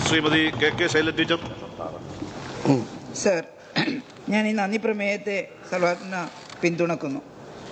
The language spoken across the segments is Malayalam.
Shrimati K Shailaja teacher. Sir, ഞാൻ ഈ നന്ദി പ്രമേയത്തെ സർവ്വ പിന്തുണക്കുന്നു.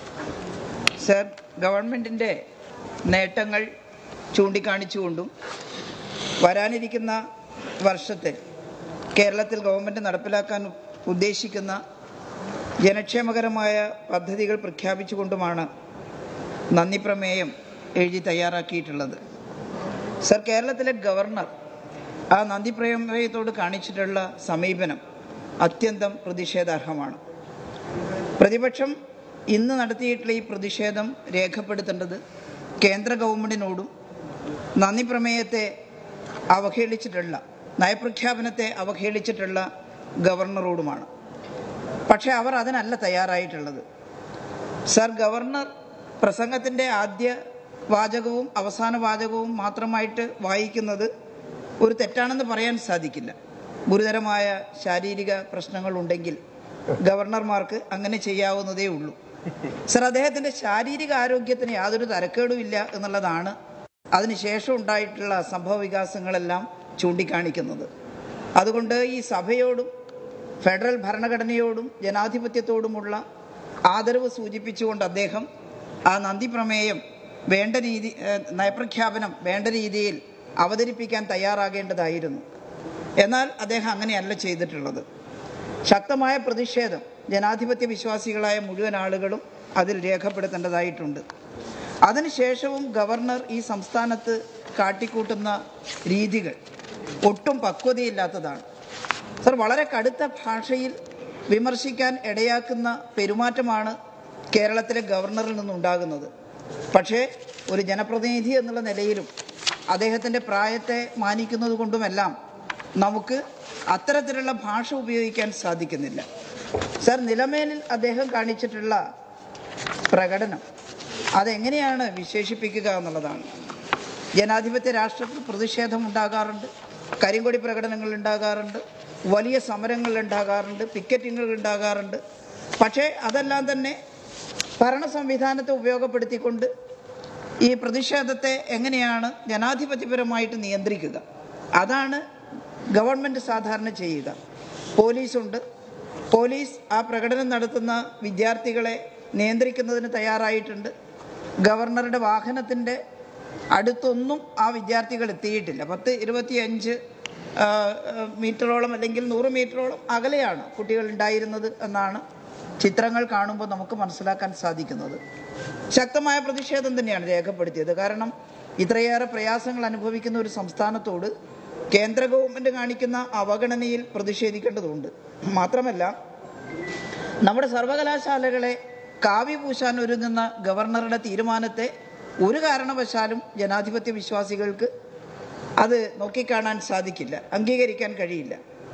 സർ, ഗവൺമെൻറ്റിൻ്റെ നേട്ടങ്ങൾ ചൂണ്ടിക്കാണിച്ചുകൊണ്ടും വരാനിരിക്കുന്ന വർഷത്തിൽ കേരളത്തിൽ ഗവൺമെൻറ് നടപ്പിലാക്കാൻ ഉദ്ദേശിക്കുന്ന ജനക്ഷേമകരമായ പദ്ധതികൾ പ്രഖ്യാപിച്ചുകൊണ്ടുമാണ് നന്ദി പ്രമേയം എഴുതി തയ്യാറാക്കിയിട്ടുള്ളത്. സർ, കേരളത്തിലെ ഗവർണർ ആ നന്ദി പ്രമേയത്തോട് കാണിച്ചിട്ടുള്ള സമീപനം അത്യന്തം പ്രതിഷേധാർഹമാണ്. പ്രതിപക്ഷം ഇന്ന് നടത്തിയിട്ടുള്ള ഈ പ്രതിഷേധം രേഖപ്പെടുത്തേണ്ടത് കേന്ദ്ര ഗവൺമെൻറ്റിനോടും നന്ദി പ്രമേയത്തെ അവഹേളിച്ചിട്ടുള്ള നയപ്രഖ്യാപനത്തെ അവഹേളിച്ചിട്ടുള്ള ഗവർണറോടുമാണ്. പക്ഷേ അവർ അതിനല്ല തയ്യാറായിട്ടുള്ളത്. സർ, ഗവർണർ പ്രസംഗത്തിൻ്റെ ആദ്യ വാചകവും അവസാന വാചകവും മാത്രമായിട്ട് വായിക്കുന്നത് ഒരു തെറ്റാണെന്ന് പറയാൻ സാധിക്കില്ല. ഗുരുതരമായ ശാരീരിക പ്രശ്നങ്ങളുണ്ടെങ്കിൽ ഗവർണർമാർക്ക് അങ്ങനെ ചെയ്യാവുന്നതേ ഉള്ളൂ. സർ, അദ്ദേഹത്തിൻ്റെ ശാരീരിക ആരോഗ്യത്തിന് യാതൊരു തരക്കേടുമില്ല എന്നുള്ളതാണ് അതിനുശേഷം ഉണ്ടായിട്ടുള്ള സംഭവ വികാസങ്ങളെല്ലാം ചൂണ്ടിക്കാണിക്കുന്നത്. അതുകൊണ്ട് ഈ സഭയോടും ഫെഡറൽ ഭരണഘടനയോടും ജനാധിപത്യത്തോടുമുള്ള ആദരവ് സൂചിപ്പിച്ചുകൊണ്ട് അദ്ദേഹം ആ നന്ദി പ്രമേയം നയപ്രഖ്യാപനം വേണ്ട രീതിയിൽ അവതരിപ്പിക്കാൻ തയ്യാറാകേണ്ടതായിരുന്നു. എന്നാൽ അദ്ദേഹം അങ്ങനെയല്ല ചെയ്തിട്ടുള്ളത്. ശക്തമായ പ്രതിഷേധം ജനാധിപത്യ വിശ്വാസികളായ മുഴുവൻ ആളുകളും അതിൽ രേഖപ്പെടുത്തേണ്ടതായിട്ടുണ്ട്. അതിനുശേഷവും ഗവർണർ ഈ സംസ്ഥാനത്ത് കാട്ടിക്കൂട്ടുന്ന രീതികൾ ഒട്ടും പക്വതയില്ലാത്തതാണ്. സർ, വളരെ കടുത്ത ഭാഷയിൽ വിമർശിക്കാൻ ഇടയാക്കുന്ന പെരുമാറ്റമാണ് കേരളത്തിലെ ഗവർണറിൽ നിന്നുണ്ടാകുന്നത്. പക്ഷേ ഒരു ജനപ്രതിനിധി എന്നുള്ള നിലയിലും അദ്ദേഹത്തിൻ്റെ പ്രായത്തെ മാനിക്കുന്നത് കൊണ്ടുമെല്ലാം നമുക്ക് അത്തരത്തിലുള്ള ഭാഷ ഉപയോഗിക്കാൻ സാധിക്കുന്നില്ല. സർ, നിലമേലിൽ അദ്ദേഹം കാണിച്ചിട്ടുള്ള പ്രകടനം അതെങ്ങനെയാണ് വിശേഷിപ്പിക്കുക എന്നുള്ളതാണ്. ജനാധിപത്യ രാഷ്ട്രത്തിൽ പ്രതിഷേധം ഉണ്ടാകാറുണ്ട്, കരിങ്കൊടി പ്രകടനങ്ങൾ ഉണ്ടാകാറുണ്ട്, വലിയ സമരങ്ങൾ ഉണ്ടാകാറുണ്ട്, പിക്കറ്റിങ്ങുകൾ ഉണ്ടാകാറുണ്ട്. പക്ഷേ അതെല്ലാം തന്നെ ഭരണ സംവിധാനത്തെ ഉപയോഗപ്പെടുത്തിക്കൊണ്ട് ഈ പ്രതിഷേധത്തെ എങ്ങനെയാണ് ജനാധിപത്യപരമായിട്ട് നിയന്ത്രിക്കുക, അതാണ് ഗവൺമെൻറ് സാധാരണ ചെയ്യുക. പോലീസുണ്ട്, പോലീസ് ആ പ്രകടനം നടത്തുന്ന വിദ്യാർത്ഥികളെ നിയന്ത്രിക്കുന്നതിന് തയ്യാറായിട്ടുണ്ട്. ഗവർണറുടെ വാഹനത്തിൻ്റെ അടുത്തൊന്നും ആ വിദ്യാർത്ഥികൾ എത്തിയിട്ടില്ല. 10-25 മീറ്ററോളം അല്ലെങ്കിൽ 100 മീറ്ററോളം അകലെയാണ് കുട്ടികൾ ഉണ്ടായിരുന്നത് എന്നാണ് ചിത്രങ്ങൾ കാണുമ്പോൾ നമുക്ക് മനസ്സിലാക്കാൻ സാധിക്കുന്നത്. ശക്തമായ പ്രതിഷേധം തന്നെയാണ് രേഖപ്പെടുത്തിയത്. കാരണം ഇത്രയേറെ പ്രയാസങ്ങൾ അനുഭവിക്കുന്ന ഒരു സംസ്ഥാനത്തോട് കേന്ദ്ര ഗവൺമെൻറ് കാണിക്കുന്ന അവഗണനയിൽ പ്രതിഷേധിക്കേണ്ടതുണ്ട്. മാത്രമല്ല, നമ്മുടെ സർവകലാശാലകളെ കാവ്യ പൂശാൻ ഒരുങ്ങുന്ന ഗവർണറുടെ തീരുമാനത്തെ ഒരു കാരണവശാലും ജനാധിപത്യ വിശ്വാസികൾക്ക് അത് നോക്കിക്കാണാൻ സാധിക്കില്ല, അംഗീകരിക്കാൻ കഴിയില്ല.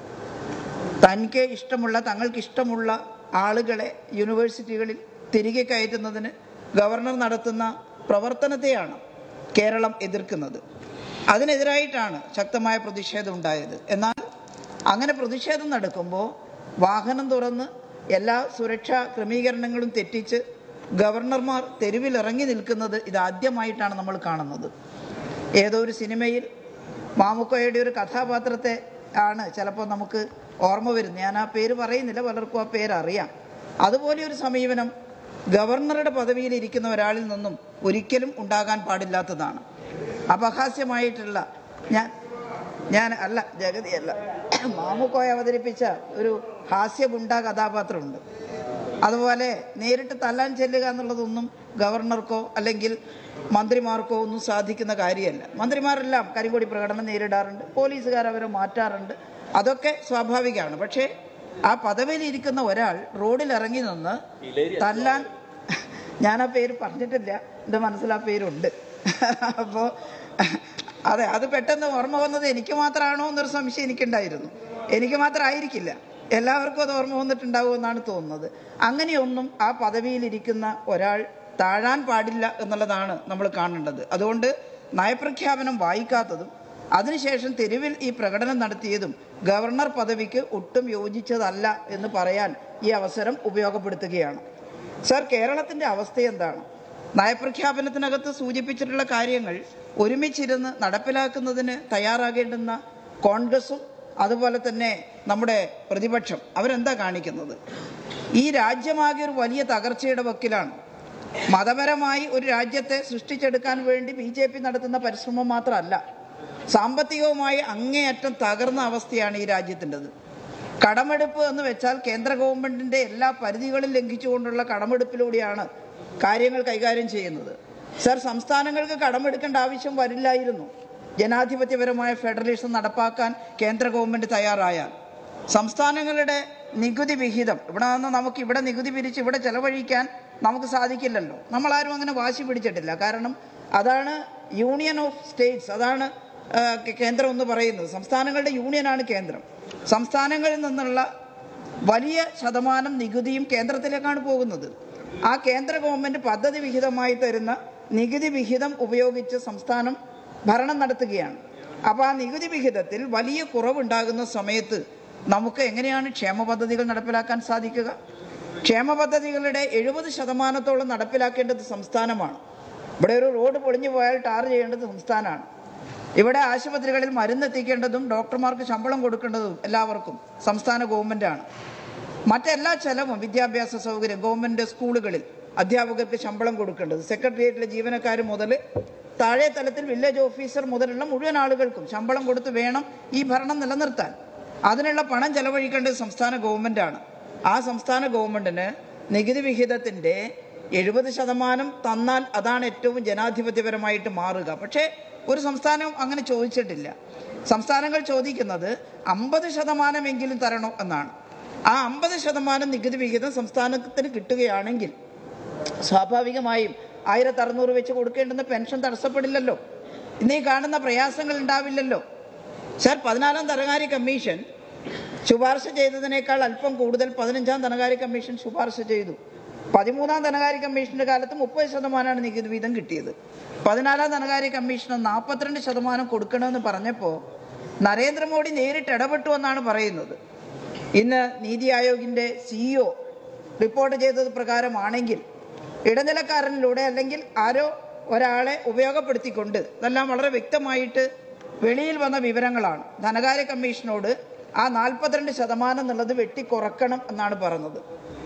തങ്ങൾക്ക് ഇഷ്ടമുള്ള ആളുകളെ യൂണിവേഴ്സിറ്റികളിൽ തിരികെ കയറ്റുന്നതിന് ഗവർണർ നടത്തുന്ന പ്രവർത്തനത്തെയാണ് കേരളം എതിർക്കുന്നത്. അതിനെതിരായിട്ടാണ് ശക്തമായ പ്രതിഷേധം ഉണ്ടായത്. എന്നാൽ അങ്ങനെ പ്രതിഷേധം നടക്കുമ്പോൾ വാഹനം തുറന്ന് എല്ലാ സുരക്ഷാ ക്രമീകരണങ്ങളും തെറ്റിച്ച് ഗവർണർമാർ തെരുവിലിറങ്ങി നിൽക്കുന്നത് ഇതാദ്യമായിട്ടാണ് നമ്മൾ കാണുന്നത്. ഏതോ ഒരു സിനിമയിൽ മാമുക്കോയുടെ ഒരു കഥാപാത്രത്തെ ആണ് ചിലപ്പോൾ നമുക്ക് ഓർമ്മ വരുന്നത്. ഞാൻ ആ പേര് പറയുന്നില്ല, പലർക്കും ആ പേര് അറിയാം. അതുപോലെ ഒരു സമീപനം ഗവർണറുടെ പദവിയിൽ ഇരിക്കുന്ന ഒരാളിൽ നിന്നും ഒരിക്കലും ഉണ്ടാകാൻ പാടില്ലാത്തതാണ്. അപഹാസ്യമായിട്ടുള്ള ജഗതിയല്ല, മാമുക്കോയ അവതരിപ്പിച്ച ഒരു ഹാസ്യഗുണ്ട കഥാപാത്രമുണ്ട്. അതുപോലെ നേരിട്ട് തല്ലാൻ ചെല്ലുക എന്നുള്ളതൊന്നും ഗവർണർക്കോ അല്ലെങ്കിൽ മന്ത്രിമാർക്കോ ഒന്നും സാധിക്കുന്ന കാര്യമല്ല. മന്ത്രിമാരെല്ലാം കരിങ്കൊടി പ്രകടനം നേരിടാറുണ്ട്, പോലീസുകാർ അവരെ മാറ്റാറുണ്ട്, അതൊക്കെ സ്വാഭാവികമാണ്. പക്ഷേ ആ പദവിയിലിരിക്കുന്ന ഒരാൾ റോഡിൽ ഇറങ്ങി നിന്ന് തല്ലാൻ, ഞാൻ ആ പേര് പറഞ്ഞിട്ടില്ല, എൻ്റെ മനസ്സിൽ ആ പേരുണ്ട്. അപ്പോൾ അതെ, അത് പെട്ടെന്ന് ഓർമ്മ വന്നത് എനിക്ക് മാത്രമാണോ എന്നൊരു സംശയം എനിക്കുണ്ടായിരുന്നു. എനിക്ക് മാത്രമായിരിക്കില്ല, എല്ലാവർക്കും അത് ഓർമ്മ വന്നിട്ടുണ്ടാവുമെന്നാണ് തോന്നുന്നത്. അങ്ങനെയൊന്നും ആ പദവിയിലിരിക്കുന്ന ഒരാൾ താഴാൻ പാടില്ല എന്നുള്ളതാണ് നമ്മൾ കാണേണ്ടത്. അതുകൊണ്ട് നയപ്രഖ്യാപനം വായിക്കാത്തതും അതിനുശേഷം തെരുവിൽ ഈ പ്രകടനം നടത്തിയതും ഗവർണർ പദവിക്ക് ഒട്ടും യോജിച്ചതല്ല എന്ന് പറയാൻ ഈ അവസരം ഉപയോഗപ്പെടുത്തുകയാണ്. സർ, കേരളത്തിൻ്റെ അവസ്ഥ എന്താണ്? നയപ്രഖ്യാപനത്തിനകത്ത് സൂചിപ്പിച്ചിട്ടുള്ള കാര്യങ്ങൾ ഒരുമിച്ചിരുന്ന് നടപ്പിലാക്കുന്നതിന് തയ്യാറാകേണ്ടുന്ന കോൺഗ്രസും അതുപോലെ തന്നെ നമ്മുടെ പ്രതിപക്ഷം അവരെന്താ കാണിക്കുന്നത്? ഈ രാജ്യമാകെ ഒരു വലിയ തകർച്ചയുടെ വക്കിലാണ്. മതപരമായി ഒരു രാജ്യത്തെ സൃഷ്ടിച്ചെടുക്കാൻ വേണ്ടി BJP നടത്തുന്ന പരിശ്രമം മാത്രമല്ല, സാമ്പത്തികവുമായി അങ്ങേയറ്റം തകർന്ന അവസ്ഥയാണ് ഈ രാജ്യത്തിൻ്റെത്. കടമെടുപ്പ് എന്ന് വെച്ചാൽ കേന്ദ്ര ഗവൺമെന്റിന്റെ എല്ലാ പരിധികളും ലംഘിച്ചുകൊണ്ടുള്ള കടമെടുപ്പിലൂടെയാണ് കാര്യങ്ങൾ കൈകാര്യം ചെയ്യുന്നത്. സർ, സംസ്ഥാനങ്ങൾക്ക് കടമെടുക്കേണ്ട ആവശ്യം വരില്ലായിരുന്നു ജനാധിപത്യപരമായ ഫെഡറലിസം നടപ്പാക്കാൻ കേന്ദ്ര ഗവൺമെന്റ് തയ്യാറായാൽ. സംസ്ഥാനങ്ങളുടെ നികുതി വിഹിതം ഇവിടെ നിന്ന് നമുക്ക് ഇവിടെ നികുതി പിരിച്ച് ഇവിടെ ചെലവഴിക്കാൻ നമുക്ക് സാധിക്കില്ലല്ലോ. നമ്മളാരും അങ്ങനെ വാശി പിടിച്ചിട്ടില്ല. കാരണം അതാണ് യൂണിയൻ ഓഫ് സ്റ്റേറ്റ്സ്, അതാണ് കേന്ദ്രം എന്ന് പറയുന്നത്. സംസ്ഥാനങ്ങളുടെ യൂണിയനാണ് കേന്ദ്രം. സംസ്ഥാനങ്ങളിൽ നിന്നുള്ള വലിയ ശതമാനം നികുതിയും കേന്ദ്രത്തിലേക്കാണ് പോകുന്നത്. ആ കേന്ദ്ര ഗവൺമെന്റ് പദ്ധതി വിഹിതമായി തരുന്ന നികുതി വിഹിതം ഉപയോഗിച്ച് സംസ്ഥാനം ഭരണം നടത്തുകയാണ്. അപ്പോൾ ആ നികുതി വിഹിതത്തിൽ വലിയ കുറവുണ്ടാകുന്ന സമയത്ത് നമുക്ക് എങ്ങനെയാണ് ക്ഷേമ പദ്ധതികൾ നടപ്പിലാക്കാൻ സാധിക്കുക? ക്ഷേമ പദ്ധതികളുടെ 70% നടപ്പിലാക്കേണ്ടത് സംസ്ഥാനമാണ്. ഇവിടെ ഒരു റോഡ് പൊളിഞ്ഞു പോയാൽ ടാർ ചെയ്യേണ്ടത് സംസ്ഥാനമാണ്. ഇവിടെ ആശുപത്രികളിൽ മരുന്നെത്തിക്കേണ്ടതും ഡോക്ടർമാർക്ക് ശമ്പളം കൊടുക്കേണ്ടതും എല്ലാവർക്കും സംസ്ഥാന ഗവൺമെന്റാണ്. മറ്റെല്ലാ ചെലവും വിദ്യാഭ്യാസ സൗകര്യം, ഗവൺമെന്റ് സ്കൂളുകളിൽ അധ്യാപകർക്ക് ശമ്പളം കൊടുക്കേണ്ടത്, സെക്രട്ടേറിയറ്റിലെ ജീവനക്കാർ മുതൽ താഴെ തലത്തിൽ വില്ലേജ് ഓഫീസർ മുതലുള്ള മുഴുവൻ ആളുകൾക്കും ശമ്പളം കൊടുത്ത് വേണം ഈ ഭരണം നിലനിർത്താൻ. അതിനുള്ള പണം ചെലവഴിക്കേണ്ടത് സംസ്ഥാന ഗവൺമെന്റാണ്. ആ സംസ്ഥാന ഗവൺമെന്റിന് നികുതി വിഹിതത്തിന്റെ 70% തന്നാൽ അതാണ് ഏറ്റവും ജനാധിപത്യപരമായിട്ട് മാറുക. പക്ഷേ ഒരു സംസ്ഥാനം അങ്ങനെ ചോദിച്ചിട്ടില്ല. സംസ്ഥാനങ്ങൾ ചോദിക്കുന്നത് 50% തരണോ എന്നാണ്. ആ 50% നികുതി വിഹിതം സംസ്ഥാനത്തിന് കിട്ടുകയാണെങ്കിൽ സ്വാഭാവികമായും 1600 വെച്ച് കൊടുക്കേണ്ടുന്ന പെൻഷൻ തടസ്സപ്പെടില്ലല്ലോ. ഇന്നീ കാണുന്ന പ്രയാസങ്ങൾ ഉണ്ടാവില്ലല്ലോ. സർ, 14ാം ധനകാര്യ കമ്മീഷൻ ശുപാർശ ചെയ്തതിനേക്കാൾ അല്പം കൂടുതൽ 15ാം ധനകാര്യ കമ്മീഷൻ ശുപാർശ ചെയ്തു. 13ാം ധനകാര്യ കമ്മീഷന്റെ കാലത്ത് 30% നികുതി വീതം കിട്ടിയത്. 14ാം ധനകാര്യ കമ്മീഷന് 42% കൊടുക്കണമെന്ന് പറഞ്ഞപ്പോൾ നരേന്ദ്രമോദി നേരിട്ട് ഇടപെട്ടു എന്നാണ് പറയുന്നത്. ഇന്ന് നീതി ആയോഗിന്റെ CEO റിപ്പോർട്ട് ചെയ്തത് പ്രകാരമാണെങ്കിൽ ഇടനിലക്കാരനിലൂടെ അല്ലെങ്കിൽ ആരോ ഒരാളെ ഉപയോഗപ്പെടുത്തിക്കൊണ്ട്, ഇതെല്ലാം വളരെ വ്യക്തമായിട്ട് വെളിയിൽ വന്ന വിവരങ്ങളാണ്, ധനകാര്യ കമ്മീഷനോട് ആ 42% എന്നുള്ളത് വെട്ടിക്കുറക്കണം എന്നാണ് പറഞ്ഞത്.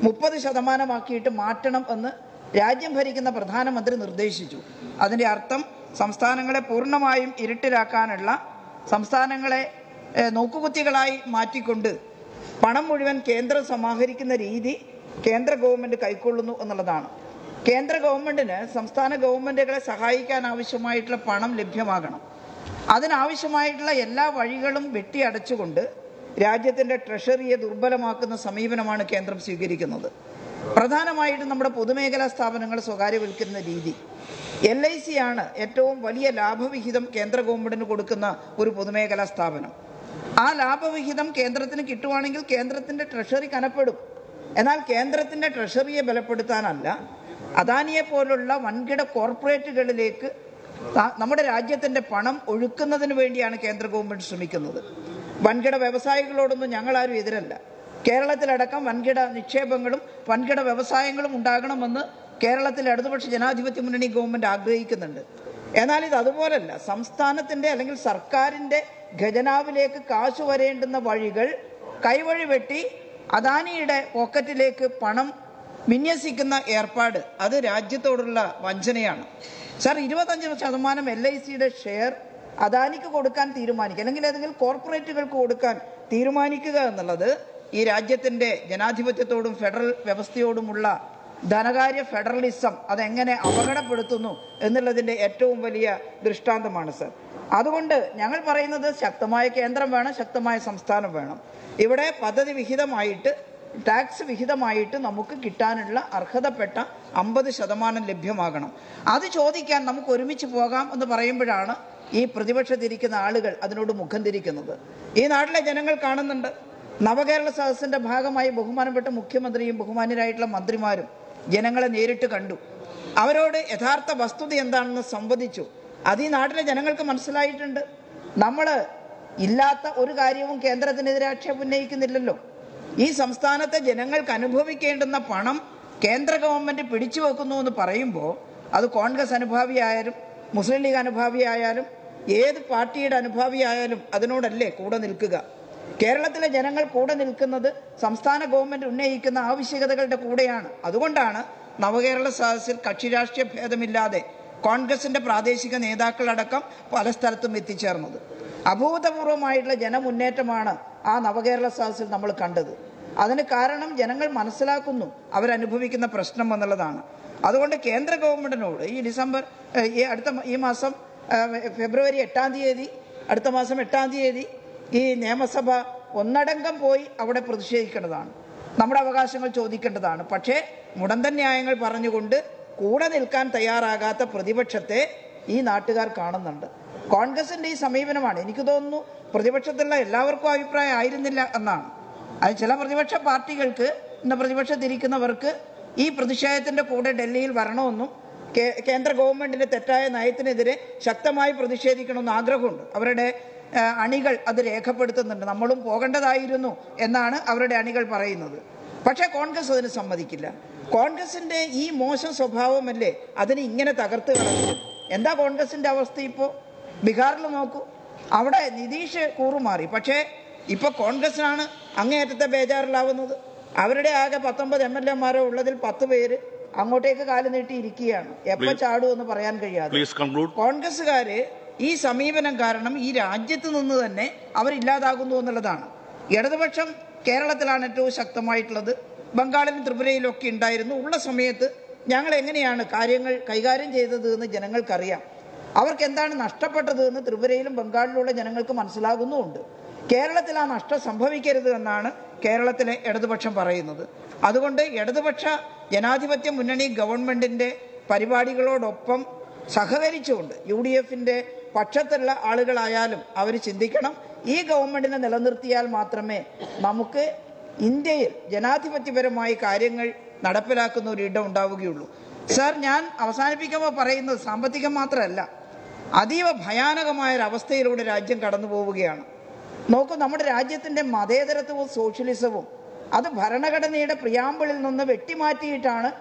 30% മാറ്റണം എന്ന് രാജ്യം ഭരിക്കുന്ന പ്രധാനമന്ത്രി നിർദ്ദേശിച്ചു. അതിന്റെ അർത്ഥം സംസ്ഥാനങ്ങളെ പൂർണ്ണമായും ഇരുട്ടിലാക്കാനുള്ള, സംസ്ഥാനങ്ങളെ നോക്കുകുത്തികളായി മാറ്റിക്കൊണ്ട് പണം മുഴുവൻ കേന്ദ്രം സമാഹരിക്കുന്ന രീതി കേന്ദ്ര ഗവൺമെന്റ് കൈക്കൊള്ളുന്നു എന്നുള്ളതാണ്. കേന്ദ്ര ഗവൺമെന്റിന് സംസ്ഥാന ഗവൺമെന്റുകളെ സഹായിക്കാൻ ആവശ്യമായിട്ടുള്ള പണം ലഭ്യമാകണം. അതിനാവശ്യമായിട്ടുള്ള എല്ലാ വഴികളും വെട്ടിയടച്ചുകൊണ്ട് രാജ്യത്തിന്റെ ട്രഷറിയെ ദുർബലമാക്കുന്ന സമീപനമാണ് കേന്ദ്രം സ്വീകരിക്കുന്നത്. പ്രധാനമായിട്ടും നമ്മുടെ പൊതുമേഖലാ സ്ഥാപനങ്ങൾ സ്വകാര്യവൽക്കരുന്ന രീതി. LIC ആണ് ഏറ്റവും വലിയ ലാഭവിഹിതം കേന്ദ്ര ഗവൺമെന്റിന് കൊടുക്കുന്ന ഒരു പൊതുമേഖലാ സ്ഥാപനം. ആ ലാഭവിഹിതം കേന്ദ്രത്തിന് കിട്ടുവാണെങ്കിൽ കേന്ദ്രത്തിന്റെ ട്രഷറി കനപ്പെടും. എന്നാൽ കേന്ദ്രത്തിന്റെ ട്രഷറിയെ ബലപ്പെടുത്താനല്ല, അദാനിയെ പോലുള്ള വൻകിട കോർപ്പറേറ്റുകളിലേക്ക് നമ്മുടെ രാജ്യത്തിന്റെ പണം ഒഴുക്കുന്നതിന് വേണ്ടിയാണ് കേന്ദ്ര ഗവൺമെന്റ് ശ്രമിക്കുന്നത്. വൻകിട വ്യവസായികളോടൊന്നും ഞങ്ങളാരും എതിരല്ല. കേരളത്തിലടക്കം വൻകിട നിക്ഷേപങ്ങളും വൻകിട വ്യവസായങ്ങളും ഉണ്ടാകണമെന്ന് കേരളത്തിൽ ഇടതുപക്ഷ ജനാധിപത്യ മുന്നണി ഗവൺമെന്റ് ആഗ്രഹിക്കുന്നുണ്ട്. എന്നാൽ ഇത് അതുപോലല്ല. സംസ്ഥാനത്തിന്റെ അല്ലെങ്കിൽ സർക്കാരിന്റെ ഖജനാവിലേക്ക് കാശ് വരേണ്ടുന്ന വഴികൾ കൈവഴി വെട്ടി അദാനിയുടെ പോക്കറ്റിലേക്ക് പണം വിന്യസിക്കുന്ന ഏർപ്പാട്, അത് രാജ്യത്തോടുള്ള വഞ്ചനയാണ്. സർ, 25% LICയുടെ ഷെയർ അദാനിക്ക് കൊടുക്കാൻ തീരുമാനിക്കുക, അല്ലെങ്കിൽ ഏതെങ്കിലും കോർപ്പറേറ്റുകൾക്ക് കൊടുക്കാൻ തീരുമാനിക്കുക എന്നുള്ളത് ഈ രാജ്യത്തിന്റെ ജനാധിപത്യത്തോടും ഫെഡറൽ വ്യവസ്ഥയോടുമുള്ള ധനകാര്യ ഫെഡറലിസം അതെങ്ങനെ അപകടപ്പെടുത്തുന്നു എന്നുള്ളതിന്റെ ഏറ്റവും വലിയ ദൃഷ്ടാന്തമാണ് സർ. അതുകൊണ്ട് ഞങ്ങൾ പറയുന്നത് ശക്തമായ കേന്ദ്രം വേണം, ശക്തമായ സംസ്ഥാനം വേണം. ഇവിടെ പദ്ധതി വിഹിതമായിട്ട്, ടാക്സ് വിഹിതമായിട്ട് നമുക്ക് കിട്ടാനുള്ള അർഹതപ്പെട്ട 50% ലഭ്യമാകണം. അത് ചോദിക്കാൻ നമുക്ക് ഒരുമിച്ച് പോകാം എന്ന് പറയുമ്പോഴാണ് ഈ പ്രതിപക്ഷത്തിരിക്കുന്ന ആളുകൾ അതിനോട് മുഖം തിരിക്കുന്നത്. ഈ നാട്ടിലെ ജനങ്ങൾ കാണുന്നുണ്ട്. നവകേരള സദസ്സിന്റെ ഭാഗമായി ബഹുമാനപ്പെട്ട മുഖ്യമന്ത്രിയും ബഹുമാന്യരായിട്ടുള്ള മന്ത്രിമാരും ജനങ്ങളെ നേരിട്ട് കണ്ടു. അവരോട് യഥാർത്ഥ വസ്തുത എന്താണെന്ന് സംവദിച്ചു. അത് ഈ നാട്ടിലെ ജനങ്ങൾക്ക് മനസ്സിലായിട്ടുണ്ട്. നമ്മൾ ഇല്ലാത്ത ഒരു കാര്യവും കേന്ദ്രത്തിനെതിരെ ആക്ഷേപം ഉന്നയിക്കുന്നില്ലല്ലോ. ഈ സംസ്ഥാനത്തെ ജനങ്ങൾക്ക് അനുഭവിക്കേണ്ടുന്ന പണം കേന്ദ്ര ഗവൺമെന്റ് പിടിച്ചു വെക്കുന്നു എന്ന് പറയുമ്പോൾ അത് കോൺഗ്രസ് അനുഭാവിയായാലും മുസ്ലിം ലീഗ് അനുഭാവിയായാലും ഏത് പാർട്ടിയുടെ അനുഭാവിയായാലും അതിനോടല്ലേ കൂടെ നിൽക്കുക? കേരളത്തിലെ ജനങ്ങൾ കൂടെ നിൽക്കുന്നത് സംസ്ഥാന ഗവൺമെന്റ് ഉന്നയിക്കുന്ന ആവശ്യകതകളുടെ കൂടെയാണ്. അതുകൊണ്ടാണ് നവകേരള സദസ്സിൽ കക്ഷി രാഷ്ട്രീയ ഭേദമില്ലാതെ കോൺഗ്രസിന്റെ പ്രാദേശിക നേതാക്കളടക്കം പല സ്ഥലത്തും എത്തിച്ചേർന്നത്. അഭൂതപൂർവമായിട്ടുള്ള ജനമുന്നേറ്റമാണ് ആ നവകേരള സദസ്സിൽ നമ്മൾ കണ്ടത്. അതിന് കാരണം ജനങ്ങൾ മനസ്സിലാക്കുന്നു അവരനുഭവിക്കുന്ന പ്രശ്നം എന്നുള്ളതാണ്. അതുകൊണ്ട് കേന്ദ്ര ഗവൺമെന്റിനോട് ഈ മാസം ഫെബ്രുവരി 8-ാം തീയതി, അടുത്ത മാസം 8-ാം തീയതി ഈ നിയമസഭ ഒന്നടങ്കം പോയി അവിടെ പ്രതിഷേധിക്കേണ്ടതാണ്, നമ്മുടെ അവകാശങ്ങൾ ചോദിക്കേണ്ടതാണ്. പക്ഷേ മുടന്തൻ ന്യായങ്ങൾ പറഞ്ഞുകൊണ്ട് കൂടെ നിൽക്കാൻ തയ്യാറാകാത്ത പ്രതിപക്ഷത്തെ ഈ നാട്ടുകാർ കാണുന്നുണ്ട്. കോൺഗ്രസിന്റെ ഈ സമീപനമാണ് എനിക്ക് തോന്നുന്നു പ്രതിപക്ഷത്തുള്ള എല്ലാവർക്കും അഭിപ്രായം ആയിരുന്നില്ല എന്നാണ്. അത് ചില പ്രതിപക്ഷ പാർട്ടികൾക്ക്, പ്രതിപക്ഷത്തിരിക്കുന്നവർക്ക് ഈ പ്രതിഷേധത്തിന്റെ കൂടെ ഡൽഹിയിൽ വരണമെന്നും കേന്ദ്ര ഗവൺമെന്റിന്റെ തെറ്റായ നയത്തിനെതിരെ ശക്തമായി പ്രതിഷേധിക്കണമെന്ന് ആഗ്രഹമുണ്ട്. അവരുടെ അണികൾ അത് രേഖപ്പെടുത്തുന്നുണ്ട്. നമ്മളും പോകേണ്ടതായിരുന്നു എന്നാണ് അവരുടെ അണികൾ പറയുന്നത്. പക്ഷേ കോൺഗ്രസ് അതിന് സമ്മതിക്കില്ല. കോൺഗ്രസിന്റെ ഈ മോശം സ്വഭാവമല്ലേ അതിന് ഇങ്ങനെ തകർത്ത് കളഞ്ഞത്. എന്താ കോൺഗ്രസിന്റെ അവസ്ഥ ഇപ്പോൾ? ബീഹാറിൽ നോക്കൂ, അവിടെ നിതീഷ് കൂറുമാറി. പക്ഷേ ഇപ്പൊ കോൺഗ്രസിനാണ് അങ്ങേയറ്റത്തെ ബേജാറിലാവുന്നത്. അവരുടെ ആകെ 19 MLA-മാരോ ഉള്ളതിൽ 10 പേര് അങ്ങോട്ടേക്ക് കാല് നീട്ടിയിരിക്കുകയാണ്. എപ്പോ ചാടുമെന്ന് പറയാൻ കഴിയാതെ. കോൺഗ്രസുകാര് ഈ സമീപനം കാരണം ഈ രാജ്യത്ത് നിന്ന് തന്നെ അവരില്ലാതാകുന്നു എന്നുള്ളതാണ്. ഇടതുപക്ഷം കേരളത്തിലാണ് ഏറ്റവും ശക്തമായിട്ടുള്ളത്. ബംഗാളിലും ത്രിപുരയിലും ഒക്കെ ഉണ്ടായിരുന്നു. ഉള്ള സമയത്ത് ഞങ്ങൾ എങ്ങനെയാണ് കാര്യങ്ങൾ കൈകാര്യം ചെയ്തത് എന്ന് ജനങ്ങൾക്കറിയാം. അവർക്ക് എന്താണ് നഷ്ടപ്പെട്ടത് എന്ന് ത്രിപുരയിലും ബംഗാളിലുള്ള ജനങ്ങൾക്ക് മനസ്സിലാകുന്നുമുണ്ട്. കേരളത്തിൽ ആ നഷ്ടം സംഭവിക്കരുത് എന്നാണ് കേരളത്തിലെ ഇടതുപക്ഷം പറയുന്നത്. അതുകൊണ്ട് ഇടതുപക്ഷ ജനാധിപത്യ മുന്നണി ഗവൺമെന്റിന്റെ പരിപാടികളോടൊപ്പം സഹകരിച്ചുകൊണ്ട് UDF-ന്റെ പക്ഷത്തുള്ള ആളുകളായാലും അവർ ചിന്തിക്കണം, ഈ ഗവൺമെന്റിനെ നിലനിർത്തിയാൽ മാത്രമേ നമുക്ക് ഇന്ത്യയിൽ ജനാധിപത്യപരമായി കാര്യങ്ങൾ നടപ്പിലാക്കുന്ന ഒരു ഇടം ഉണ്ടാവുകയുള്ളൂ. സർ, ഞാൻ അവസാനിപ്പിക്കുമ്പോൾ പറയുന്നത് സാമ്പത്തികം മാത്രമല്ല, അതീവ ഭയാനകമായൊരവസ്ഥയിലൂടെ രാജ്യം കടന്നു പോവുകയാണ്. നോക്കൂ, നമ്മുടെ രാജ്യത്തിന്റെ മതേതരത്വവും സോഷ്യലിസവും അത് ഭരണഘടനയുടെ പ്രിയാമ്പിളിൽ നിന്ന് വെട്ടിമാറ്റിയിട്ടാണ്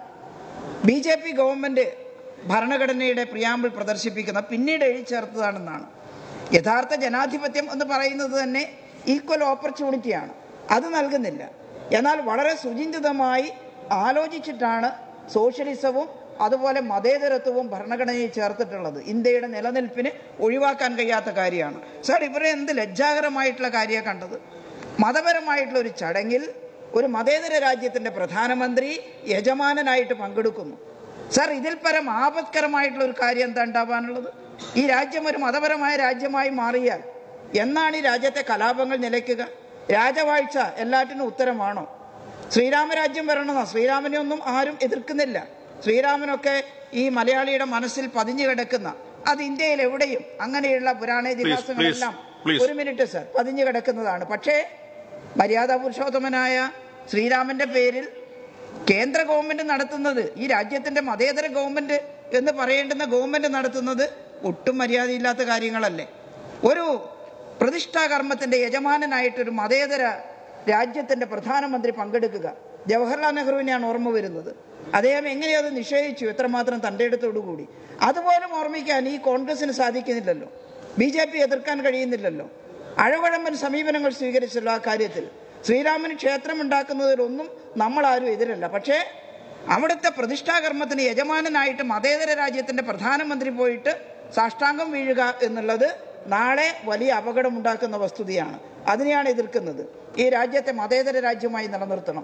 BJP ഗവൺമെന്റ് ഭരണഘടനയുടെ പ്രിയാമ്പിൾ പ്രദർശിപ്പിക്കുന്നത്. പിന്നീട് എഴുതിച്ചേർത്തതാണെന്നാണ്. യഥാർത്ഥ ജനാധിപത്യം എന്ന് പറയുന്നത് തന്നെ ഈക്വൽ ഓപ്പർച്യൂണിറ്റിയാണ്. അത് നൽകുന്നില്ല. എന്നാൽ വളരെ സുചിന്തിതമായി ആലോചിച്ചിട്ടാണ് സോഷ്യലിസവും അതുപോലെ മതേതരത്വവും ഭരണഘടനയിൽ ചേർത്തിട്ടുള്ളത്. ഇന്ത്യയുടെ നിലനിൽപ്പിന് ഒഴിവാക്കാൻ കഴിയാത്ത കാര്യമാണ്. സാർ, ഇവരെ എന്ത് ലജ്ജാകരമായിട്ടുള്ള കാര്യമാണ് കണ്ടത്. മതപരമായിട്ടുള്ള ഒരു ചടങ്ങിൽ ഒരു മതേതര രാജ്യത്തിന്റെ പ്രധാനമന്ത്രി യജമാനനായിട്ട് പങ്കെടുക്കുന്നു. സാർ, ഇതിൽ പരം ആപത്കരമായിട്ടുള്ള ഒരു കാര്യം എന്താ ഉണ്ടാവാനുള്ളത്? ഈ രാജ്യം ഒരു മതപരമായ രാജ്യമായി മാറിയാൽ എന്നാണ് ഈ രാജ്യത്തെ കലാപങ്ങൾ നിലയ്ക്കുക? രാജവാഴ്ച എല്ലാറ്റിനും ഉത്തരമാണോ? ശ്രീരാമരാജ്യം വരണമെന്നോ? ശ്രീരാമനെ ഒന്നും ആരും എതിർക്കുന്നില്ല. ശ്രീരാമനൊക്കെ ഈ മലയാളിയുടെ മനസ്സിൽ പതിഞ്ഞു കിടക്കുന്ന, അത് ഇന്ത്യയിൽ എവിടെയും അങ്ങനെയുള്ള പുരാണ ഇതിഹാസങ്ങളെല്ലാം ഒരു മിനിറ്റ് സർ പതിഞ്ഞു കിടക്കുന്നതാണ്. പക്ഷേ മര്യാദാ പുരുഷോത്തമനായ ശ്രീരാമന്റെ പേരിൽ കേന്ദ്ര ഗവൺമെന്റ് നടത്തുന്നത്, ഈ രാജ്യത്തിന്റെ മതേതര ഗവൺമെന്റ് എന്ന് പറയേണ്ടുന്ന ഗവൺമെന്റ് നടത്തുന്നത് ഒട്ടും മര്യാദയില്ലാത്ത കാര്യങ്ങളല്ലേ? ഒരു പ്രതിഷ്ഠാകർമ്മത്തിന്റെ യജമാനനായിട്ടൊരു മതേതര രാജ്യത്തിന്റെ പ്രധാനമന്ത്രി പങ്കെടുക്കുക. ജവഹർലാൽ നെഹ്റുവിനെയാണ് ഓർമ്മ വരുന്നത്. അദ്ദേഹം എങ്ങനെയത് നിഷേധിച്ചു, എത്രമാത്രം തന്റെ ഇടത്തോടുകൂടി. അതുപോലും ഓർമ്മിക്കാൻ ഈ കോൺഗ്രസിന് സാധിക്കുന്നില്ലല്ലോ, BJP എതിർക്കാൻ കഴിയുന്നില്ലല്ലോ. അഴകുഴമ്പൻ സമീപനങ്ങൾ സ്വീകരിച്ചല്ലോ ആ കാര്യത്തിൽ. ശ്രീരാമന് ക്ഷേത്രം ഉണ്ടാക്കുന്നതിലൊന്നും നമ്മളാരും എതിരല്ല. പക്ഷേ അവിടുത്തെ പ്രതിഷ്ഠാകർമ്മത്തിന് യജമാനനായിട്ട് മതേതര രാജ്യത്തിന്റെ പ്രധാനമന്ത്രി പോയിട്ട് സാഷ്ടാംഗം വീഴുക എന്നുള്ളത് നാളെ വലിയ അപകടമുണ്ടാക്കുന്ന വസ്തുതയാണ്. അതിനെയാണ് എതിർക്കുന്നത്. ഈ രാജ്യത്തെ മതേതര രാജ്യമായി നിലനിർത്തണം.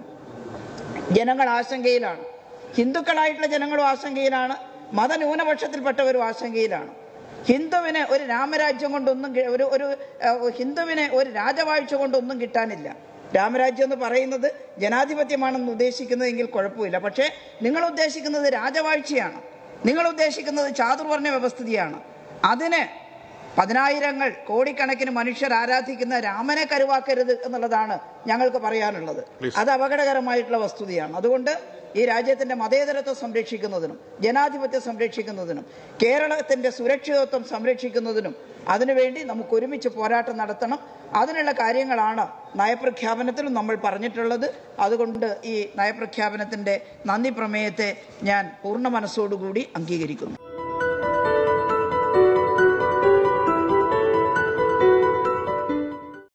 ജനങ്ങൾ ആശങ്കയിലാണ്. ഹിന്ദുക്കളായിട്ടുള്ള ജനങ്ങളും ആശങ്കയിലാണ്, മതന്യൂനപക്ഷത്തിൽപ്പെട്ടവരും ആശങ്കയിലാണ്. ഹിന്ദുവിന് ഒരു രാമരാജ്യം കൊണ്ടൊന്നും, ഹിന്ദുവിന് ഒരു രാജവാഴ്ച കൊണ്ടൊന്നും കിട്ടാനില്ല. രാമരാജ്യം എന്ന് പറയുന്നത് ജനാധിപത്യമാണെന്ന് ഉദ്ദേശിക്കുന്നതെങ്കിൽ കുഴപ്പമില്ല. പക്ഷേ നിങ്ങൾ ഉദ്ദേശിക്കുന്നത് രാജവാഴ്ചയാണ്, നിങ്ങൾ ഉദ്ദേശിക്കുന്നത് ചാതുർവർണ്ണ വ്യവസ്ഥിതിയാണ്. അതിന് 10,000 കോടിക്കണക്കിന് മനുഷ്യർ ആരാധിക്കുന്ന രാമനെ കരുവാക്കരുത് എന്നുള്ളതാണ് ഞങ്ങൾക്ക് പറയാനുള്ളത്. അത് അപകടകരമായിട്ടുള്ള വസ്തുതയാണ്. അതുകൊണ്ട് ഈ രാജ്യത്തിന്റെ മതേതരത്വം സംരക്ഷിക്കുന്നതിനും ജനാധിപത്യം സംരക്ഷിക്കുന്നതിനും കേരളത്തിന്റെ സുരക്ഷിതത്വം സംരക്ഷിക്കുന്നതിനും അതിനുവേണ്ടി നമുക്ക് ഒരുമിച്ച് പോരാട്ടം നടത്തണം. അതിനുള്ള കാര്യങ്ങളാണ് നയപ്രഖ്യാപനത്തിലും നമ്മൾ പറഞ്ഞിട്ടുള്ളത്. അതുകൊണ്ട് ഈ നയപ്രഖ്യാപനത്തിന്റെ നന്ദി പ്രമേയത്തെ ഞാൻ പൂർണ്ണ മനസ്സോടുകൂടി അംഗീകരിക്കുന്നു.